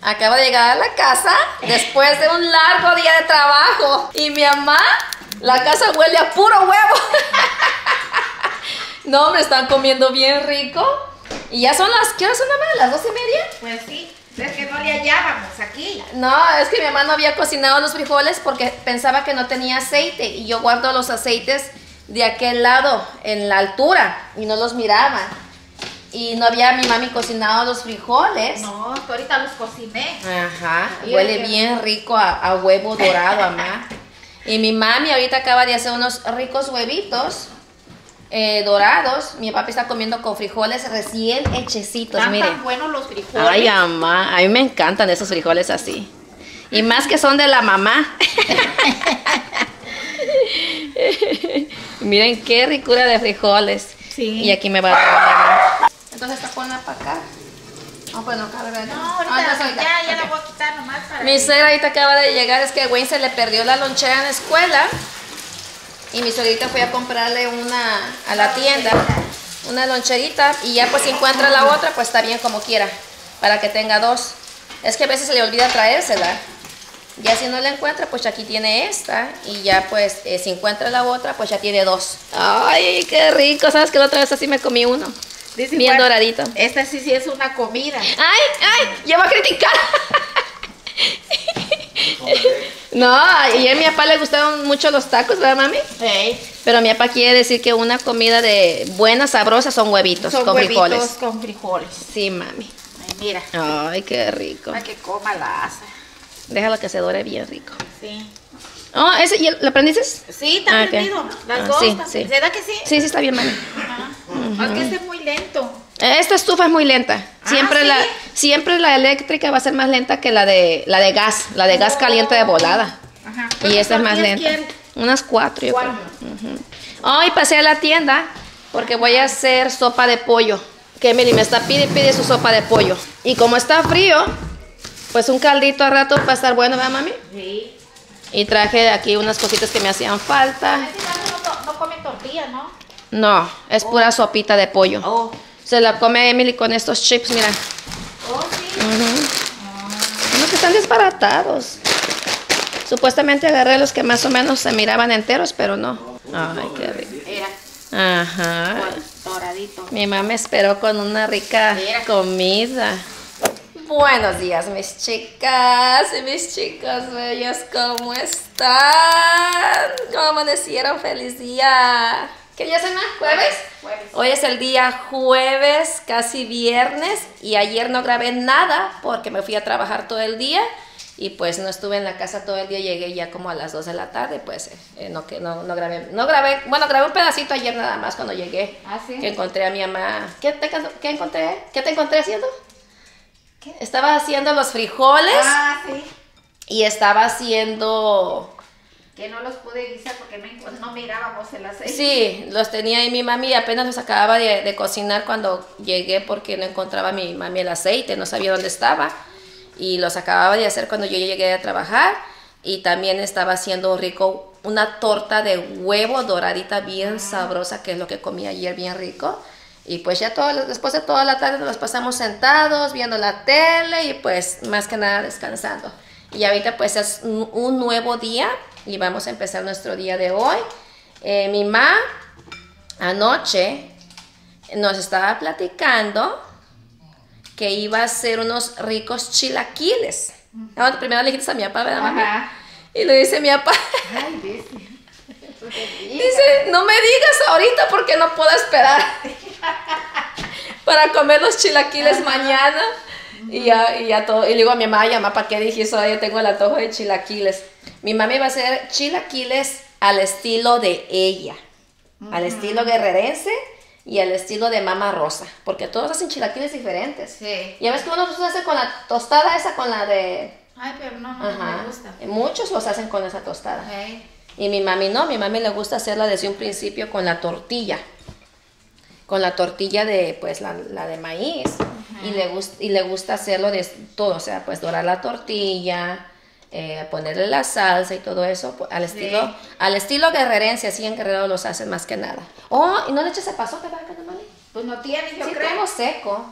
Acabo de llegar a la casa después de un largo día de trabajo. Y mi mamá, la casa huele a puro huevo. No, me están comiendo bien rico. Y ya son las, ¿qué horas son, mamá? ¿Las 12:30? Pues sí, es que no le hallábamos aquí. No, es que mi mamá no había cocinado los frijoles porque pensaba que no tenía aceite. Y yo guardo los aceites de aquel lado, en la altura, y no los miraba. Y no había mi mami cocinado los frijoles. No, ahorita los cociné. Ajá, huele bien rico a huevo dorado, mamá. Y mi mami ahorita acaba de hacer unos ricos huevitos dorados. Mi papi está comiendo con frijoles recién hechecitos, Están miren. tan buenos los frijoles. Ay, mamá, a mí me encantan esos frijoles así. Y más que son de la mamá. Miren qué ricura de frijoles. Sí. Y aquí me va a dar. Entonces esta ponla para acá. No, pues no cabe, ¿verdad? No, ahorita ya la voy a quitar nomás para Mi suegra ahorita acaba de llegar, es que a Wayne se le perdió la lonchera en la escuela. Y mi suegrita fue a comprarle una a la tienda, una loncherita. Y ya pues si encuentra la otra, pues está bien como quiera, para que tenga dos. Es que a veces se le olvida traérsela. Ya si no la encuentra, pues aquí tiene esta. Y ya pues si encuentra la otra, pues ya tiene dos. Ay, qué rico. ¿Sabes que la otra vez así me comí uno? Dice, Bien bueno, doradito. Esta sí es una comida. Ay, ya va a criticar. No, y a mi papá le gustaron mucho los tacos, ¿verdad, mami? Sí. Pero mi papá quiere decir que una comida de buena, sabrosa, son huevitos Son con huevitos frijoles. con frijoles. Sí, mami. Ay, mira. Ay, qué rico. Para que coma la asa. Déjalo que se dore bien rico. Sí. Oh, ¿ese ya lo aprendiste? Sí, está ok. prendido. Las dos. Sí, están- sí. ¿Verdad que sí? Sí, sí, está bien, mami. Ajá. Es que este es muy lento. Esta estufa es muy lenta. Siempre, ¿sí? siempre la eléctrica va a ser más lenta que la de gas. La de gas caliente de volada. Ajá. Y esta es más lenta. ¿Quién? Unas 4, yo creo. ¿Cuál? Hoy pasé a la tienda porque voy a hacer sopa de pollo. Que Emily me está pide su sopa de pollo. Y como está frío, pues un caldito a rato va a estar bueno, ¿verdad, mami? Sí. Y traje aquí unas cositas que me hacían falta. Este gato no come tortilla, ¿no? No, es pura sopita de pollo. Oh. Se la come Emily con estos chips, mira. Oh, sí. Unos que están desbaratados. Supuestamente agarré los que más o menos se miraban enteros, pero no. Ay, qué rico. Mira, Ajá. doradito. Mi mamá me esperó con una rica comida. Buenos días, mis chicas y mis chicos bellos. ¿Cómo están? ¿Cómo amanecieron? ¡Feliz día! ¿Qué día es, ma? ¿Jueves? Jueves. Hoy es el día jueves, casi viernes. Y ayer no grabé nada porque me fui a trabajar todo el día. Y pues no estuve en la casa todo el día, llegué ya como a las 2 de la tarde, pues no grabé, bueno, grabé un pedacito ayer nada más cuando llegué. ¿Ah, sí? Que encontré a mi mamá. ¿Qué encontré? ¿Qué te encontré haciendo? ¿Qué? Estaba haciendo los frijoles Ah, sí. y estaba haciendo... Que no los pude guisar porque no mirábamos el aceite. Sí, los tenía ahí mi mami y apenas los acababa de cocinar cuando llegué porque no encontraba mi mami el aceite, no sabía dónde estaba. Y los acababa de hacer cuando yo llegué a trabajar. Y también estaba haciendo rico una torta de huevo doradita bien sabrosa, que es lo que comí ayer, bien rico. Y pues ya después de toda la tarde nos pasamos sentados viendo la tele y pues más que nada descansando. Y ahorita pues es un nuevo día y vamos a empezar nuestro día de hoy. Mi mamá anoche nos estaba platicando que iba a hacer unos ricos chilaquiles. Ahora, primero le dijiste a mi papá, ¿verdad, mami? Ajá. Y le dice mi papá, Ay, dice, no me digas ahorita porque no puedo esperar para comer los chilaquiles mañana. Y ya todo. Y le digo a mi mamá, ¿para qué dijiste? Yo tengo el antojo de chilaquiles. Mi mami va a hacer chilaquiles al estilo de ella, al estilo guerrerense y al estilo de Mama Rosa, porque todos hacen chilaquiles diferentes. Sí. Ya ves que uno los hace con la tostada esa, con la de... Ay, pero no Ajá. me gusta. Muchos los hacen con esa tostada. Okay. Y mi mami no, mi mami le gusta hacerla desde un principio con la tortilla. Con la tortilla de, pues, la de maíz. Y le gusta hacerlo de todo, o sea, pues dorar la tortilla, ponerle la salsa y todo eso, pues, al estilo guerrerense, así en Guerrero los hacen más que nada. Oh, ¿y no le echas el pasote para acá, mami? Pues no tiene, yo Sí, creo. tengo seco.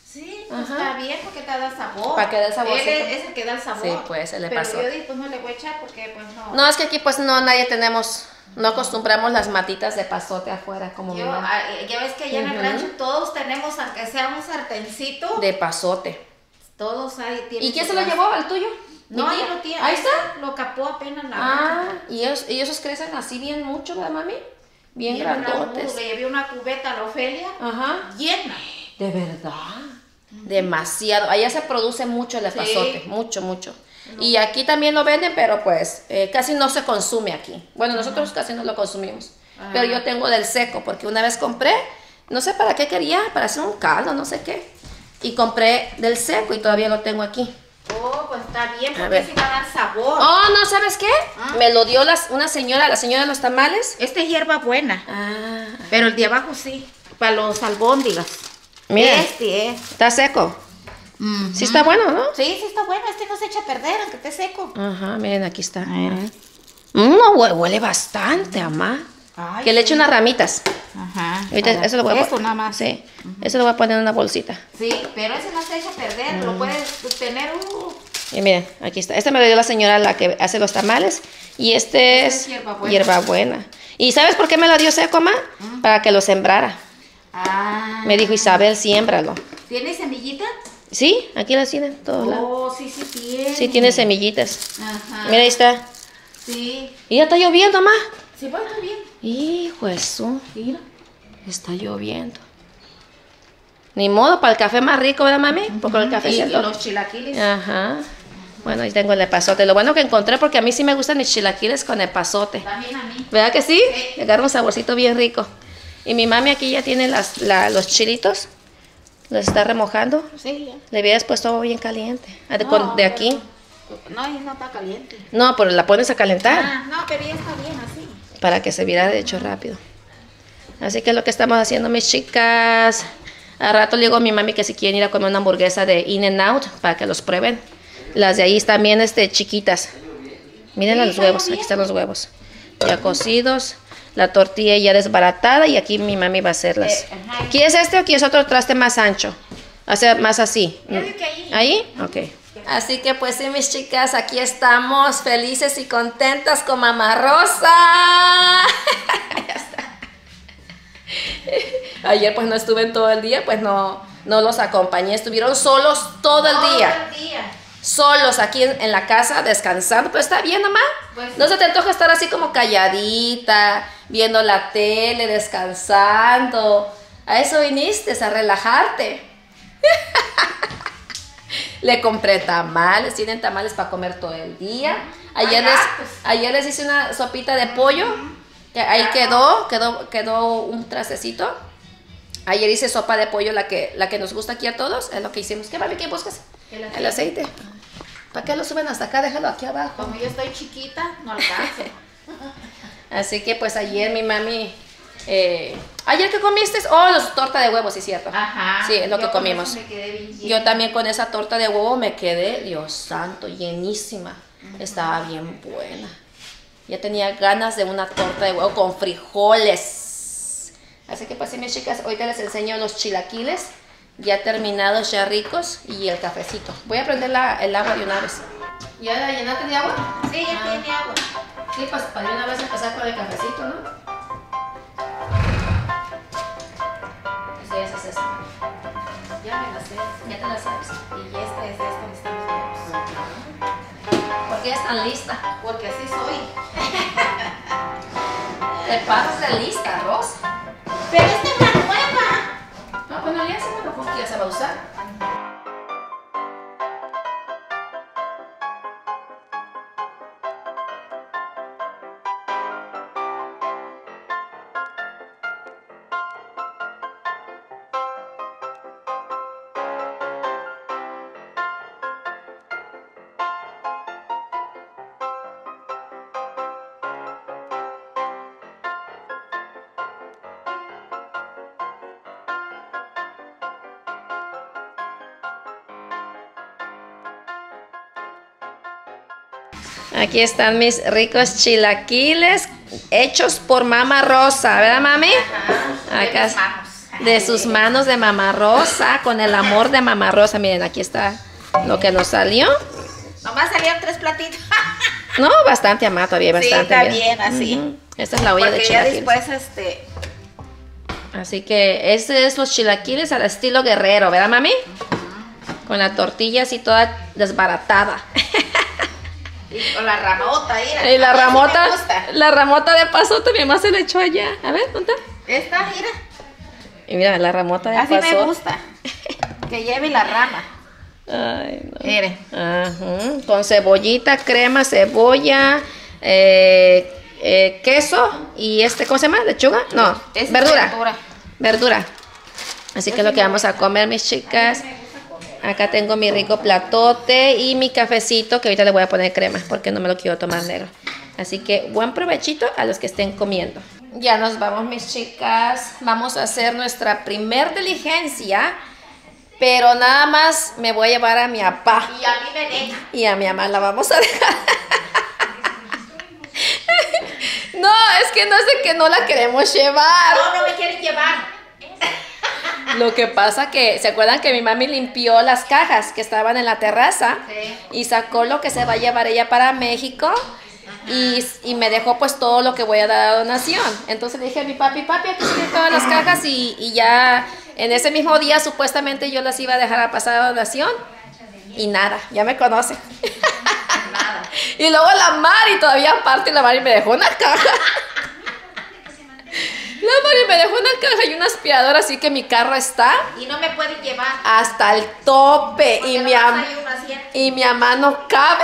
Sí, pues Ajá. está bien porque te da sabor. Para que dé el saborcito. Él es el que da el sabor. Sí, pues, el Pero epazote. yo dije, pues no le voy a echar porque pues no. No, es que aquí pues no, nadie tenemos, no acostumbramos las matitas de pasote afuera como mi mamá. Ya ves que allá en el Ujú. rancho todos tenemos, aunque sea un sartencito, De pasote. todos ahí tienen. ¿Y quién su se lo casa. llevó? ¿El tuyo? No, ¿Mi ahí tía? lo tiene. Ahí está. Lo capó apenas la Ah, vaca. y esos crecen así bien mucho, ¿verdad, mami? Bien Bien grandotes. Le llevé una cubeta a la Ofelia Ajá. llena. De verdad. Demasiado. Allá se produce mucho el epazote, mucho, mucho. Y aquí también lo venden, pero pues casi no se consume aquí. Bueno, nosotros casi no lo consumimos. Pero yo tengo del seco, porque una vez compré, no sé para qué quería, para hacer un caldo, no sé qué. Y compré del seco y todavía lo tengo aquí. Oh, pues está bien, A porque ver. sí va a dar sabor. Oh, no, ¿sabes qué? Me lo dio una señora, la señora de los tamales. Esta es hierba buena, Ah, pero el de abajo sí, para los albóndigas. mira, Este es. está seco. Sí está bueno, ¿no? Sí, sí está bueno, este no se echa a perder, aunque esté seco. Ajá, miren, aquí está. No, huele bastante, mamá. Ay, Que le eche unas ramitas. Ajá. Ahorita eso lo voy a Esto poner. nada más. Sí, eso lo voy a poner en una bolsita. Sí, pero ese no se echa a perder, lo puedes tener. Y miren, aquí está. Este me lo dio la señora, la que hace los tamales. Y este Esta es es hierbabuena. hierbabuena. ¿Y sabes por qué me lo dio seco, mamá? Para que lo sembrara. Ah. Me dijo Isabel, siémbralo. ¿Tiene semillita? Sí, aquí las tienen todos lados. Oh, sí, sí tiene. Sí, tiene semillitas. Ajá. Mira, ahí está. Sí. Y ya está lloviendo, mamá. Sí, va está bien. Hijo de su. Mira. Está lloviendo. Ni modo, para el café más rico, ¿verdad, mami? Porque el café Y siento- los chilaquiles. Ajá. Bueno, ahí tengo el epazote. Lo bueno que encontré, porque a mí sí me gustan mis chilaquiles con epazote. También a mí. ¿Verdad que sí? Sí. Le agarra un saborcito bien rico. Y mi mami aquí ya tiene los chilitos. Los está remojando. Sí, ya. Le hubieras puesto agua bien caliente. De No, aquí. No, y no está caliente. No, pero la pones a calentar No, pero ya está bien así. para que se viera de hecho rápido. Así que es lo que estamos haciendo, mis chicas. A rato le digo a mi mami que si quieren ir a comer una hamburguesa de In-N-Out para que los prueben. Las de ahí están bien chiquitas. Miren Sí, los huevos, está aquí están los huevos. Ya cocidos. La tortilla ya desbaratada y aquí mi mami va a hacerlas. Ajá. ¿Quieres este o quieres otro traste más ancho? O sea, más así. Yo digo que ahí. ¿Ahí? Ok. Así que pues sí, mis chicas, aquí estamos felices y contentas con Mamá Rosa. Ya está. Ayer pues no estuve en todo el día, pues no los acompañé. Estuvieron solos todo el día. Todo el día. Solos aquí en la casa descansando, pero está bien, mamá. Pues No se te antoja estar así como calladita, viendo la tele, descansando. A eso viniste, a relajarte. Le compré tamales, tienen tamales para comer todo el día. Ayer les hice una sopita de pollo, que ahí quedó un trastecito. Ayer hice sopa de pollo, la que nos gusta aquí a todos, es lo que hicimos. ¿Qué mami, qué buscas? El aceite. ¿Para qué lo suben hasta acá? Déjalo aquí abajo. Como yo estoy chiquita, no alcanzo. Así que pues ayer mi mami... ¿Ayer qué comiste? Oh, torta de huevo, sí, cierto. Ajá. Sí, es lo Yo que con comimos. eso me quedé bien llena. Yo también con esa torta de huevo me quedé, Dios santo, llenísima. Estaba bien buena. Ya tenía ganas de una torta de huevo con frijoles. Así que pues sí, mis chicas, ahorita les enseño los chilaquiles ya terminados, ya ricos, y el cafecito. Voy a prender el agua de una vez. ¿Ya la llenaste de agua? Sí, ya tiene agua. Sí, pues para de una vez empezar con el cafecito, ¿no? Eso ya es eso. Ya me la sé. Ya te la sabes. Y esta es esta donde están los huevos. ¿Por qué es tan lista? Porque así soy. Te pasas de lista, Rosa. Pero esta es la nueva. No, pues no le hacen, pero ¿con qué se va a usar? Aquí están mis ricos chilaquiles hechos por Mamá Rosa, ¿verdad, mami? Ajá. Acá. Vamos. de sus manos de Mamá Rosa, con el amor de Mamá Rosa. Miren, aquí está lo que nos salió. Nomás salieron 3 platitos. No, bastante, amada, todavía bastante. Sí, está bien, así. Esta es la olla de Porque ya chilaquiles. después, Así que este es los chilaquiles al estilo guerrero, ¿verdad, mami? Con la tortilla así toda desbaratada. y con la ramota, mira. Y la A mí sí ramota, me gusta. la ramota de pasote, mi mamá se le echó allá. A ver, ¿dónde está? Esta, mira. Y mira, la ramota de Así pasote. me gusta. Que lleve la rama. Ay, no. Mire. Ajá. Con cebollita, crema, cebolla, queso y ¿cómo se llama? ¿Lechuga? No, Es verdura. Verdura. Así que es lo que vamos a comer, mis chicas. Acá tengo mi rico platote y mi cafecito, que ahorita le voy a poner crema porque no me lo quiero tomar negro. Así que buen provechito a los que estén comiendo. Ya nos vamos, mis chicas. Vamos a hacer nuestra primer diligencia. Pero nada más me voy a llevar a mi papá. Y a mí me deja. Y a mi mamá la vamos a dejar. No, es que no es de que no la queremos llevar. No me quieren llevar. Lo que pasa que, ¿se acuerdan que mi mami limpió las cajas que estaban en la terraza? Sí. Y sacó lo que se va a llevar ella para México. Y me dejó pues todo lo que voy a dar a donación. Entonces le dije a mi papi, aquí están todas las cajas y ya en ese mismo día supuestamente yo las iba a dejar a pasar a donación. Y nada, ya me conoce. Nada. Y luego la Mari todavía aparte, la Mari me dejó una caja. La Mari me dejó una caja y una aspiradora, así que mi carro está Y no me pueden llevar. hasta el tope. Porque Y nomás hay uno asiento. mi mamá no cabe.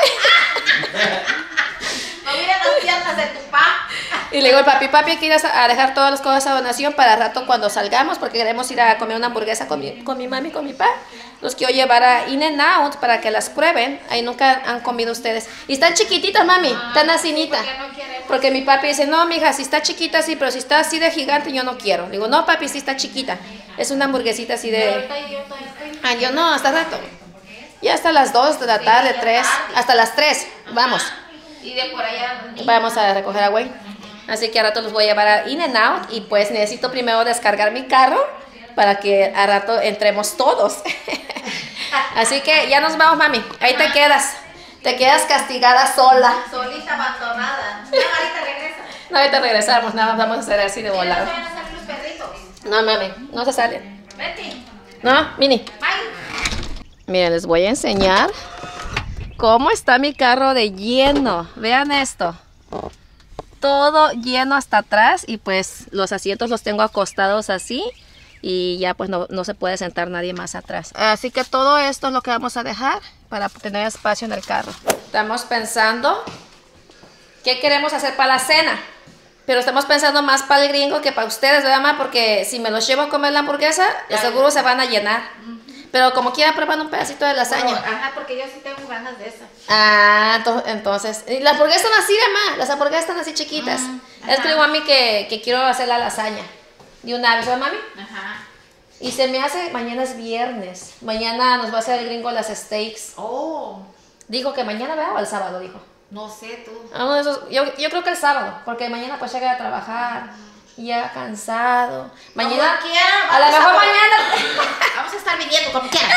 No miren las piernas de tu pa. Y le digo, papi, hay que ir a dejar todas las cosas a donación para el rato cuando salgamos, porque queremos ir a comer una hamburguesa con mi mami y con mi pa. Los quiero llevar a In-N-Out para que las prueben. Ahí nunca han comido ustedes. Y están chiquititas, mami, están asinita. Porque no queremos. Porque mi papi dice, no, mija, si está chiquita sí, pero si está así de gigante yo no quiero. Le digo, no, papi, sí está chiquita. Es una hamburguesita así Pero de... ahorita yo todavía estoy. Ah, yo no, hasta rato. Ya hasta las 2 de la tarde, ya 3, tarde. hasta las 3. Vamos. Y de por allá. Vamos a recoger a Wayne. Así que a rato los voy a llevar a In-N-Out y pues necesito primero descargar mi carro para que a rato entremos todos. Así que ya nos vamos, mami. Ahí te quedas. Te quedas castigada sola. Solita abandonada. Ya ahorita regresa. No, ahorita regresamos. Nada más vamos a hacer así de Ya no se volado. van a salir los perritos. No, mami. No se salen. Vete. No, Mini. Bye. Miren, les voy a enseñar cómo está mi carro de lleno. Vean esto. Todo lleno hasta atrás y pues los asientos los tengo acostados así y ya pues no se puede sentar nadie más atrás. Así que todo esto es lo que vamos a dejar para tener espacio en el carro. Estamos pensando qué queremos hacer para la cena, pero estamos pensando más para el gringo que para ustedes, ¿verdad, mamá? Porque si me los llevo a comer la hamburguesa, de seguro se van a llenar. Pero como quiera prueban un pedacito de lasaña. Ajá, porque yo sí tengo ganas de esa. Ah, entonces, y las hamburguesas están así, mamá, las hamburguesas están así chiquitas. Es que le digo a mí que quiero hacer la lasaña de una vez, ¿verdad, mami? Ajá. Y se me hace, mañana es viernes, mañana nos va a hacer el gringo las steaks. Oh, Dijo que mañana, ¿verdad? O el sábado, dijo. no sé tú. Uno de esos, yo creo que el sábado, porque mañana pues llega a trabajar, ya cansado. Mañana, Como quiera, a lo vamos mejor a- mañana... Vamos a estar viviendo como quiera.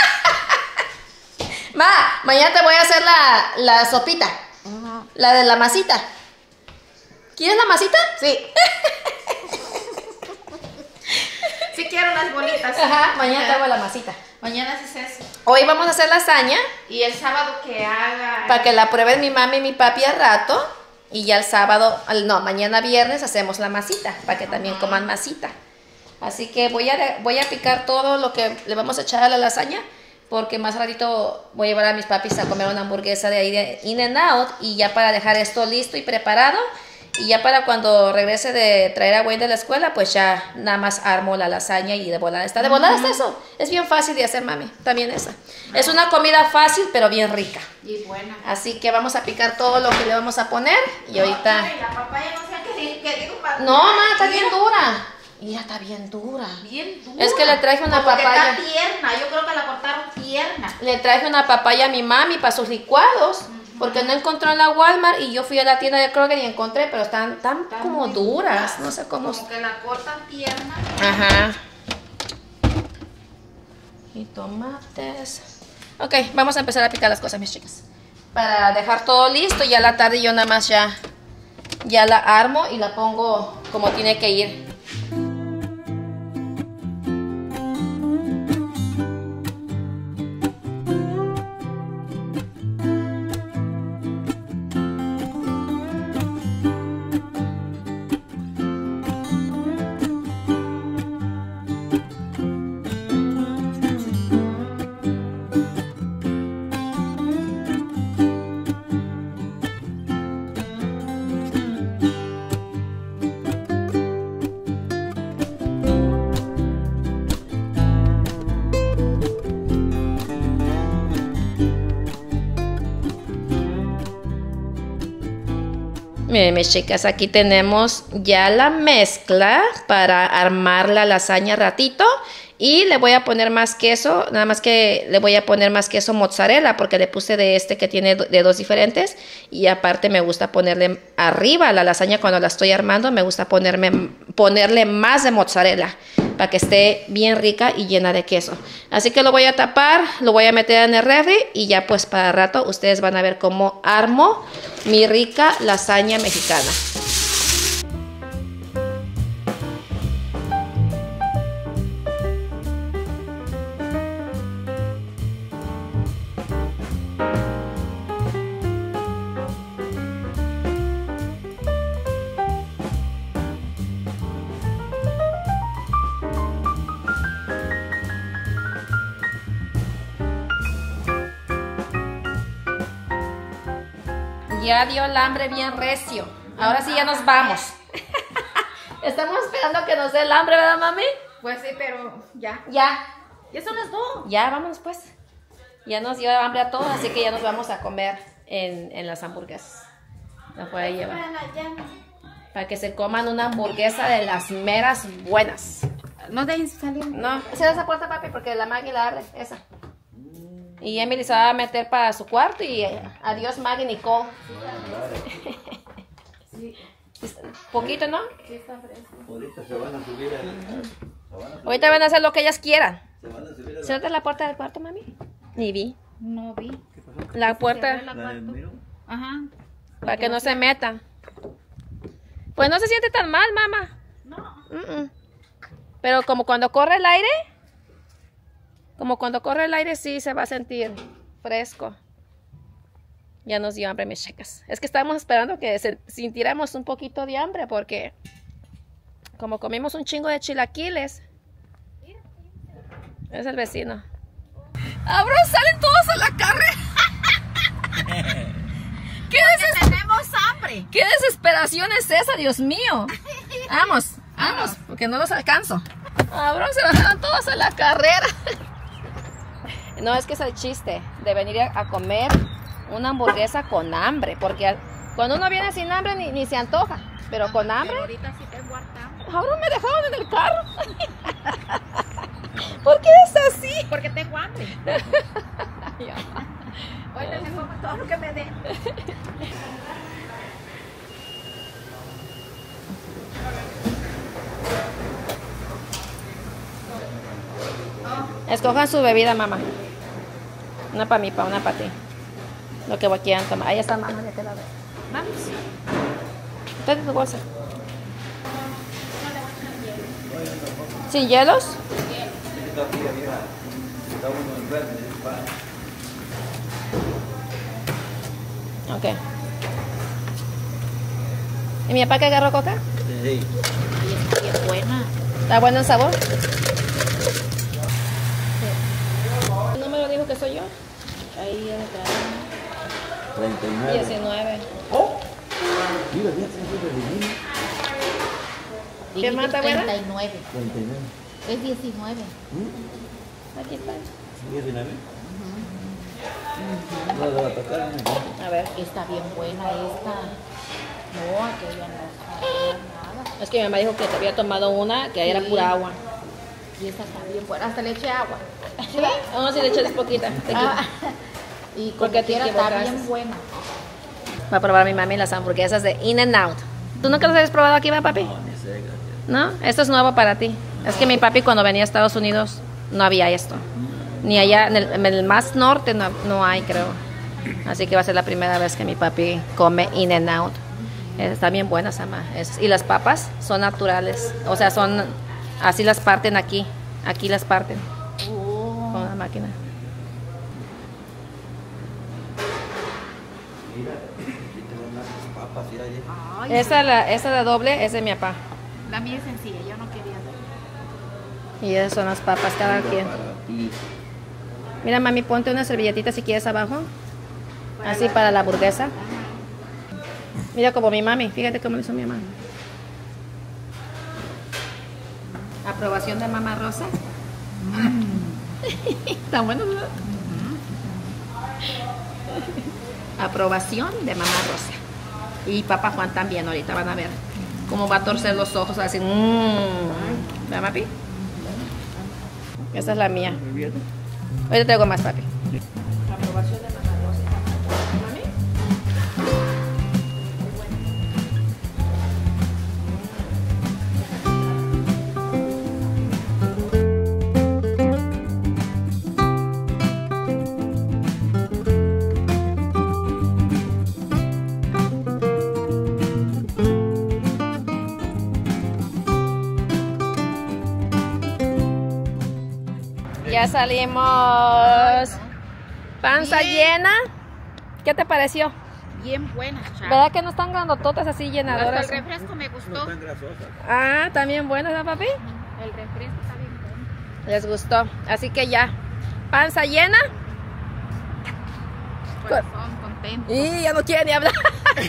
Mañana te voy a hacer la sopita, la de la masita. ¿Quieres la masita? Sí. Sí quiero las bolitas. Ajá, mañana te hago la masita. Mañana sí es eso. Hoy vamos a hacer lasaña Y el sábado que haga. para que la prueben mi mami y mi papi al rato. Y ya el sábado, mañana viernes hacemos la masita para que también coman masita. Así que voy a picar todo lo que le vamos a echar a la lasaña. Porque más ratito voy a llevar a mis papis a comer una hamburguesa de ahí de In-N-Out. Y ya para dejar esto listo y preparado. Y ya para cuando regrese de traer a Wayne de la escuela, pues ya nada más armo la lasaña y de volada está. De volada está eso. Es bien fácil de hacer, mami. También esa. Es una comida fácil, pero bien rica. Y buena. Así que vamos a picar todo lo que le vamos a poner. Y ahorita... Ay, la papaya no sé qué digo para. No, mamá, está bien dura. Mira, está bien dura. Bien dura. Es que le traje una Como que papaya. está tierna. Yo creo que la cortaron tierna. Le traje una papaya a mi mami para sus licuados. Porque no encontró en la Walmart y yo fui a la tienda de Kroger y encontré, pero están como muy duras. No sé cómo. Como que la cortan tierna. Ajá. Y tomates. Ok, vamos a empezar a picar las cosas, mis chicas. Para dejar todo listo, ya a la tarde yo nada más ya la armo y la pongo como tiene que ir. Miren, mis chicas, aquí tenemos ya la mezcla para armar la lasaña ratito. Y le voy a poner más queso, nada más que le voy a poner más queso mozzarella porque le puse de este que tiene de dos diferentes. Y aparte me gusta ponerle arriba a la lasaña cuando la estoy armando, me gusta ponerle más de mozzarella para que esté bien rica y llena de queso. Así que lo voy a tapar, lo voy a meter en el refri y ya pues para rato ustedes van a ver cómo armo mi rica lasaña mexicana. Ya dio el hambre bien recio. Ahora sí ya nos vamos. Estamos esperando que nos dé el hambre, ¿verdad, mami? Pues sí, pero ya. Ya. Ya son las 2. Ya, vámonos pues. Ya nos dio hambre a todos, así que ya nos vamos a comer en las hamburguesas. Las puede llevar. Para que se coman una hamburguesa de las meras buenas. No dejen salir. No, cierra esa puerta, papi, porque la Maggie la abre, esa. Y Emily se va a meter para su cuarto y adiós Maggie Nicole. Sí. Poquito, ¿no? Sí, está fresco. Ahorita se van a subir Ahorita van a hacer lo que ellas quieran. se van a subir Cierra la puerta del cuarto, mami. Ni vi. No vi. La puerta La la del cuarto. mío. Ajá. para que no se metan. Pues no se siente tan mal, mamá. No. Pero como cuando corre el aire, sí se va a sentir fresco. Ya nos dio hambre, mis chicas. Es que estábamos esperando que sintiéramos un poquito de hambre porque como comimos un chingo de chilaquiles. Es el vecino. ¡Abro! ¡Salen todos a la carrera! Tenemos hambre. ¿Qué desesperación es esa, Dios mío? Vamos, porque no los alcanzo. Cabrón, se bajaron todos a la carrera. No, es que es el chiste de venir a comer una hamburguesa con hambre, porque cuando uno viene sin hambre ni se antoja, pero con hambre. Pero ahorita sí tengo harta hambre. Ahora me dejaron en el carro. ¿Por qué es así? Porque tengo hambre. Ahorita me como todo lo que me den. Escojan su bebida, mamá. Una para mí, una para ti. Lo que quieran tomar. Ahí está, mamá, de aquel lado. Vamos. Tráete tu bolsa. ¿Sin hielos? Ok. ¿Y mi papá que agarró coca? Sí. Y está bien buena. ¿Está bueno el sabor? ¿El número dijo que soy yo? Ahí está. 39. 19. Mira, ya se sube de mí. ¿Qué más está buena? 39. 39. Es 19. Aquí está. 19. No le va a tocar. A ver. Está bien buena esta. No, aquella no sabía nada. Es que mi mamá dijo que te había tomado una que era Sí. pura agua. Y esta está bien buena. Hasta le eché agua. Vamos a echarles poquita. Y Porque como te quiera está equivocaste. bien buena. Va a probar mi mami las hamburguesas de In-N-Out. ¿Tú nunca las habías probado aquí, ¿verdad, papi? No, ni sé, gracias. ¿No? Esto es nuevo para ti. Es que mi papi cuando venía a Estados Unidos no había esto. Ni allá, en el más norte no hay, creo. Así que va a ser la primera vez que mi papi come In-N-Out. Están bien buenas, ama. Y las papas son naturales. O sea, son... Así las parten aquí. Aquí las parten. Con la máquina. Mira, aquí te van a dar las papas, mira allí. Ay, Esa la doble es de mi papá. la mía es sencilla, yo no quería dar. Y esas son las papas cada quien. Para ti. Mira, mami, ponte una servilletita si quieres abajo. Así para la hamburguesa. Mira como mi mami. Fíjate cómo lo hizo mi mamá. Aprobación de mamá Rosa. Está bueno, ¿no? Aprobación de mamá Rosa. Y papá Juan también. Ahorita van a ver cómo va a torcer los ojos. Así. ¿Verdad, papi? Esa es la mía. Ahorita traigo más, papi. Aprobación de mamá Rosa. ¿Mami? Ya salimos. Panza llena. ¿Qué te pareció? Bien buenas, Chava. ¿Verdad que no están grandototas así Hasta llenadoras? el refresco me No gustó. están grasosas. Ah, también buenas, ¿no, papi? El refresco está bien bueno. Les gustó. Así que ya. Panza llena. Corazón contento. Y ya no quiere ni hablar.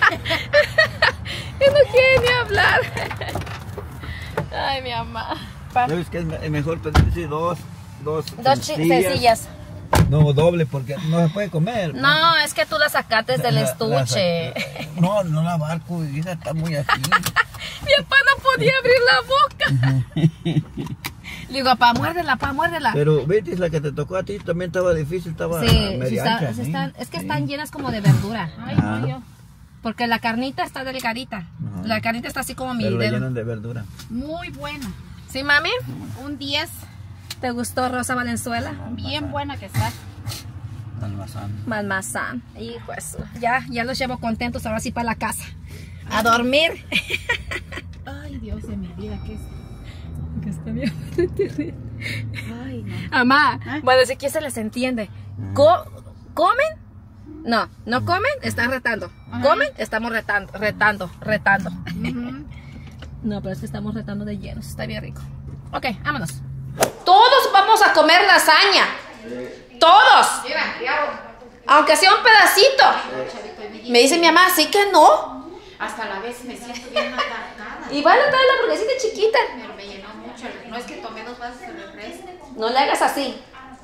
Ya no quiere ni hablar. Ay, mi mamá. ¿Sabes qué? Es mejor pedirse dos Sencillas. No, doble, porque no se puede comer. No, es que tú la sacaste del estuche. No la barco, esa está muy así. Mi papá no podía abrir la boca. Le digo, papá, muérdela. Pero vete, la que te tocó a ti también estaba difícil, estaba Sí, media ancha, ¿sí? es que están llenas como de verdura. Ay, Ajá. no, yo. Porque la carnita está delgadita. Ajá. La carnita está así como mi Pero la dedo. llenan de verdura. Muy buena. ¿Sí, mami? Un 10. ¿Te gustó Rosa Valenzuela? Bien buena que está. Almazán. Malmazán. Hijo de eso. Ya los llevo contentos ahora sí para la casa. A dormir. Ay, Dios de mi vida, ¿qué es? Que está bien. Ay, no. Mamá, ¿Ah? bueno, si aquí se les entiende. ¿Comen? No comen, están retando. Ajá. ¿Comen? Estamos retando. Ujú. No, pero es que estamos retando de llenos. Está bien rico. Ok, vámonos. Todos vamos a comer lasaña. Todos. Aunque sea un pedacito. Me dice mi mamá, ¿sí que no? Hasta la vez me siento bien atascada. Y vale, trae la hamburguesita chiquita. Pero me llenó mucho. No es que tomé 2 vasos de refresco. No le hagas así.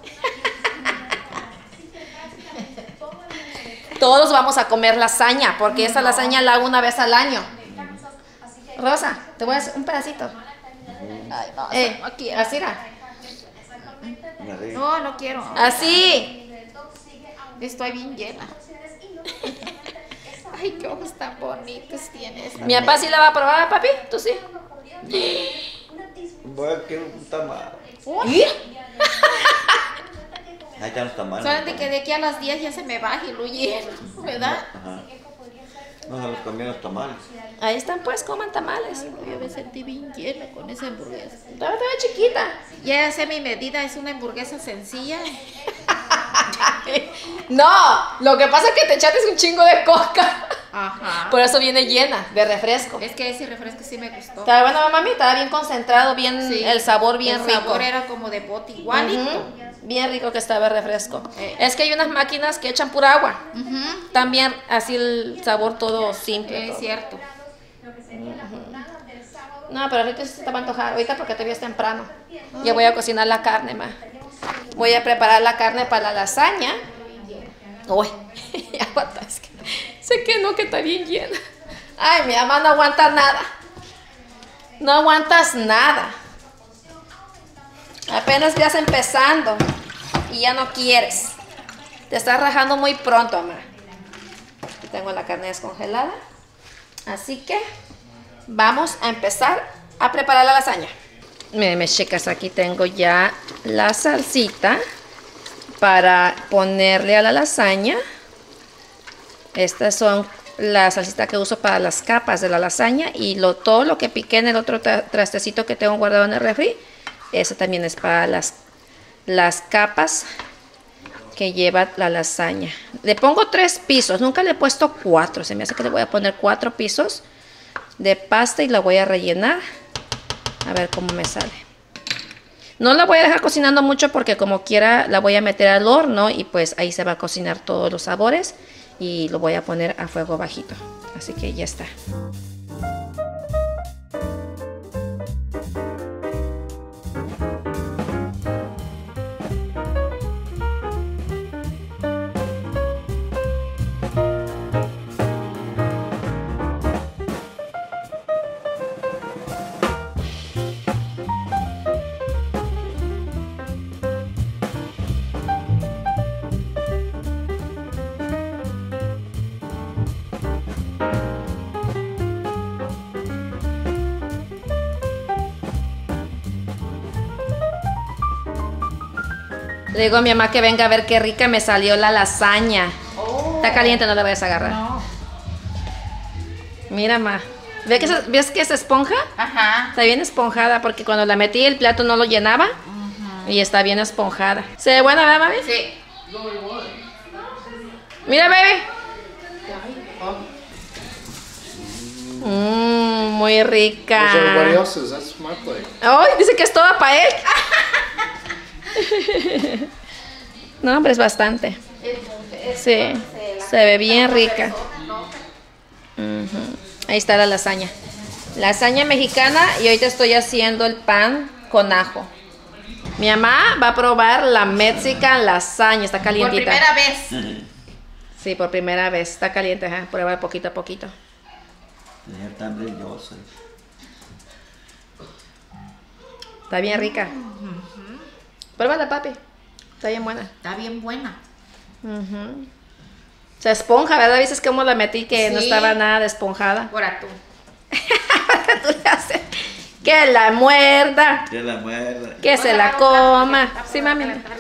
Todos vamos a comer lasaña, porque esa lasaña la hago una vez al año. Rosa, te voy a hacer un pedacito. Ay, no, no quiero. Así era. No, no quiero. Así. Estoy bien llena. Ay, qué ojos tan bonitos tiene esta. Mi papá sí la va a probar, papi. ¿Tú sí? Voy a querer un tamal. ¿Y? Ahí están los tamales. Solamente que de aquí a las 10 ya se me baja y lo lleno, ¿verdad? Ajá. No se los comían los tamales. Ahí están, pues, coman tamales. Yo me sentí bien llena con esa hamburguesa. Todavía chiquita. Ya sé mi medida, es una hamburguesa sencilla. No, lo que pasa es que te echaste un chingo de coca. Ajá. Por eso viene llena de refresco. Es que ese refresco sí me gustó. Estaba bueno, mami, estaba bien concentrado, bien, Sí. el sabor bien El rico. sabor era como de bote igualito. Ujú. Bien rico que estaba el refresco. Es que hay unas máquinas que echan pura agua. Ujú. También así el sabor todo simple. Es todo. cierto. No, pero ahorita se te va a antojar. Ahorita porque todavía es temprano. Ya voy a cocinar la carne, ma. Voy a preparar la carne para la lasaña. Uy, aguanta, es que sé que no, que está bien llena. Ay, mi mamá no aguanta nada. No aguantas nada. Apenas vas empezando y ya no quieres. Te estás rajando muy pronto, mamá. Aquí tengo la carne descongelada. Así que vamos a empezar a preparar la lasaña. Me checas, aquí tengo ya la salsita. para ponerle a la lasaña. Estas son la salsita que uso para las capas de la lasaña. Y todo lo que piqué en el otro trastecito que tengo guardado en el refri, eso también es para las capas que lleva la lasaña. Le pongo 3 pisos, nunca le he puesto 4. Se me hace que le voy a poner 4 pisos de pasta y la voy a rellenar. A ver cómo me sale. No la voy a dejar cocinando mucho porque como quiera la voy a meter al horno y pues ahí se va a cocinar todos los sabores y lo voy a poner a fuego bajito. Así que ya está. Le digo a mi mamá que venga a ver qué rica me salió la lasaña. Oh. Está caliente, no la vayas a agarrar. No. Mira, ma. ¿Ves que es esponja? Ajá. Está bien esponjada porque cuando la metí el plato no lo llenaba. Y está bien esponjada. ¿Se ve buena, verdad, mami? Sí. Mira, baby. Muy rica. Where's everybody else's? That's my plate. Ay, dice que es toda para él. No, hombre, es bastante. Sí, se ve bien rica. Ahí está la lasaña. Lasaña mexicana y ahorita estoy haciendo el pan con ajo. Mi mamá va a probar la mexican lasaña. Está Por calientita. primera vez. Sí, por primera vez. Está caliente, ajá. Prueba poquito a poquito. Es tan brillosa. Está bien rica. Pruébala, papi. Está bien buena. Está bien buena. Se esponja, ¿verdad? ¿Viste cómo la metí que no Sí. estaba nada de esponjada? Por atún. Tú le haces que la muerda, Que la muerda. que se la coma. Sí, mami.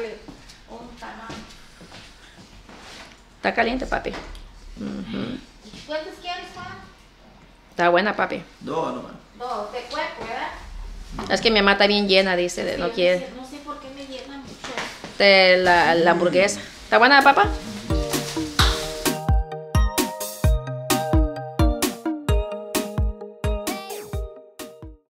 Está caliente, papi. ¿Cuántos quieres, Juan? Está buena, papi. No, no. Dos de cuerpo, ¿verdad? Es que mi mamá está bien llena, dice, no quiere. No sé por qué me llena mucho. De la hamburguesa. ¿Está buena, papá?